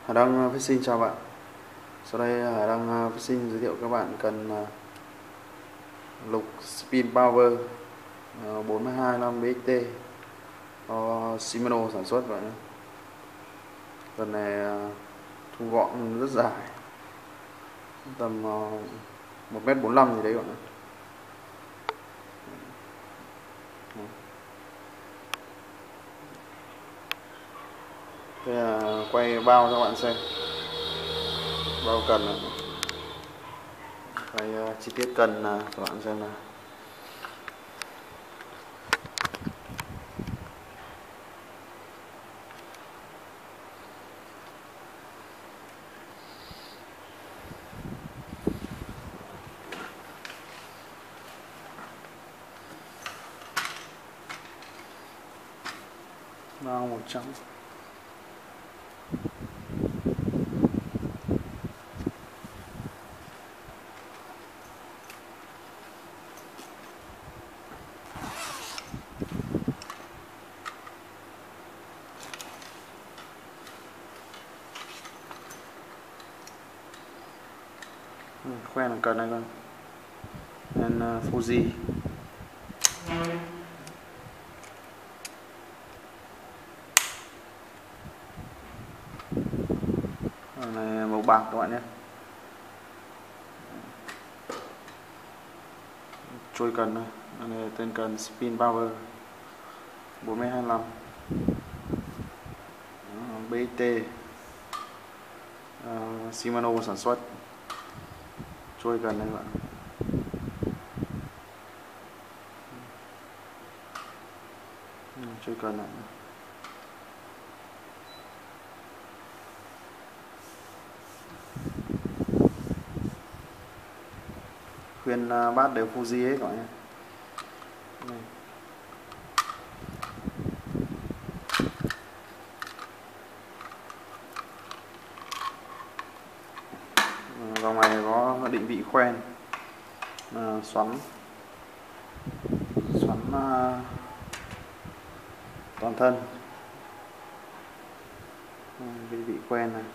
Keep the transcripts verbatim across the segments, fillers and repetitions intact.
Hà Đăng Fishing chào bạn. Sau đây Hà Đăng Fishing giới thiệu các bạn cần lục Spin Power bốn mươi hai năm B X T do Shimano sản xuất vậy. Cần này thu gọn rất dài, tầm một mét bốn mươi lăm gì đấy bạn. Đây là quay bao cho bạn xem. Bao cần này. Quay chi tiết cần cho bạn xem nào. Bao một trăm. Khoen là cần này con nên uh, Fuji này màu bạc các bạn nhé. Trôi cần này, này tên cần Spin Power bốn mươi hai lăm B T uh, Shimano sản xuất. Trôi cần này bạn. Trôi cần này. Khuyên uh, bát đều Fuji hết các bạn nhé. Này. Dòng này có định vị khoen, à, xoắn xoắn à, toàn thân, à, định vị khoen này.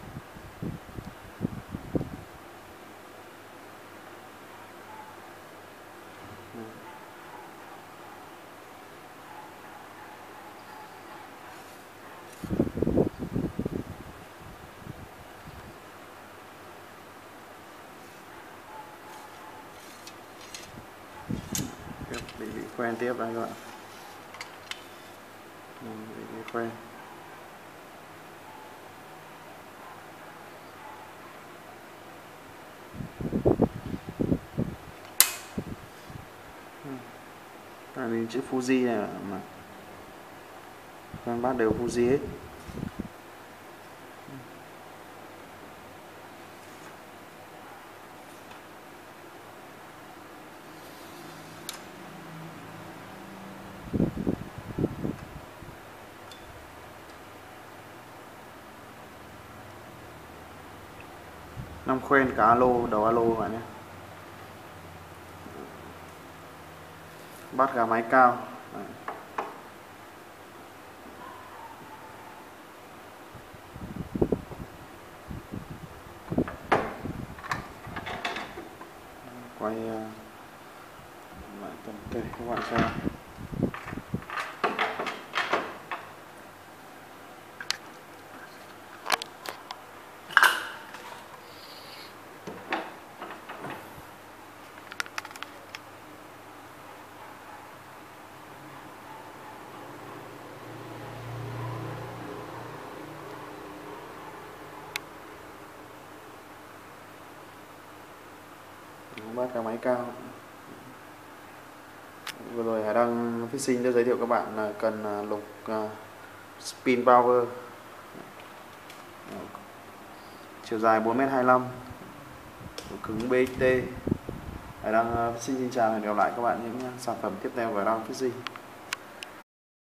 Định vị khoen tiếp đây các bạn. Định vị khoen. Đây là chữ Fuji này mà. Khoen bát đều Fuji hết. Năm khoen cả alo, đầu alo các bạn nhé. Bát gà mái cao. Đấy. Quay lại tổng thể các bạn xem. Bát cá máy cao. Vừa rồi Hải Đăng Fishing đã giới thiệu các bạn là cần lục uh, Spin Power chiều dài bốn mét hai mươi lăm, độ cứng B X T. Hải Đăng Fishing xin chào và hẹn gặp lại các bạn những sản phẩm tiếp theo của Hải Đăng Fishing.